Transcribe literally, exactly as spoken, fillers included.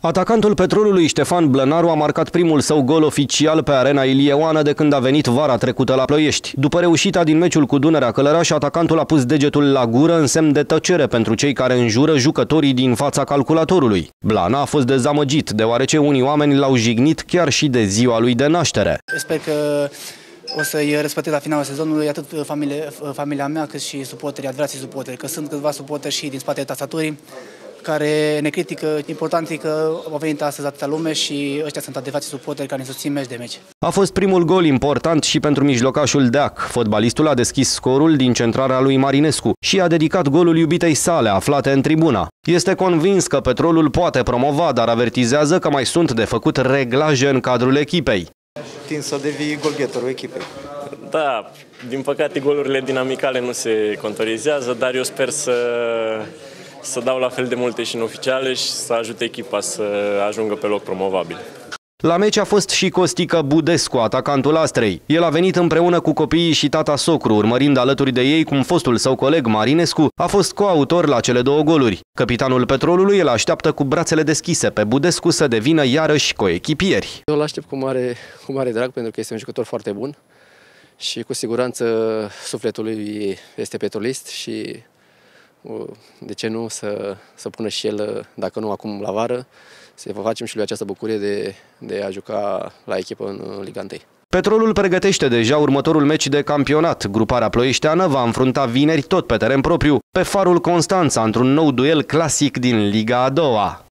Atacantul Petrolului Ștefan Blănaru a marcat primul său gol oficial pe arena Ilie Oană de când a venit vara trecută la Ploiești. După reușita din meciul cu Dunărea Călăraș, atacantul a pus degetul la gură în semn de tăcere pentru cei care înjură jucătorii din fața calculatorului. Blana a fost dezamăgit, deoarece unii oameni l-au jignit chiar și de ziua lui de naștere. Sper că o să-i respectez la finalul sezonului atât familie, familia mea cât și suporterii, adevărații suporteri, că sunt câțiva suporteri și din spatele tastaturii care ne critică. Important e că au venit astăzi atâta lume și ăștia sunt adevărații suporteri care ne susțin meci de meci. A fost primul gol important și pentru mijlocașul Deac. Fotbalistul a deschis scorul din centrarea lui Marinescu și a dedicat golul iubitei sale, aflate în tribuna. Este convins că Petrolul poate promova, dar avertizează că mai sunt de făcut reglaje în cadrul echipei. Tin să devii golgheterul echipei. Da, din păcate golurile din amicale nu se contorizează, dar eu sper să, să dau la fel de multe și în oficiale și să ajute echipa să ajungă pe loc promovabil. La meci a fost și Costică Budescu, atacantul Astrei. El a venit împreună cu copiii și tata socru, urmărind alături de ei cum fostul său coleg Marinescu a fost coautor la cele două goluri. Capitanul Petrolului îl așteaptă cu brațele deschise pe Budescu să devină iarăși coechipieri. Eu îl aștept cu mare, cu mare drag pentru că este un jucător foarte bun și cu siguranță sufletul lui este petrolist și de ce nu să, să pună și el, dacă nu acum la vară, să facem și lui această bucurie de, de a juca la echipă în Liga unu. Petrolul pregătește deja următorul meci de campionat. Gruparea ploieșteană va înfrunta vineri tot pe teren propriu pe Farul Constanța într-un nou duel clasic din Liga a doua.